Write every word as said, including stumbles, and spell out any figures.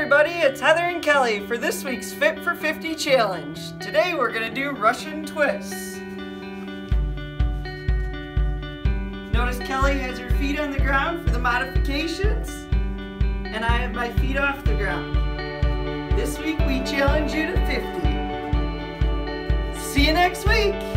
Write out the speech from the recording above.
everybody, it's Heather and Kelly for this week's Fit for fifty challenge. Today we're going to do Russian twists. Notice Kelly has her feet on the ground for the modifications, and I have my feet off the ground. This week we challenge you to fifty. See you next week!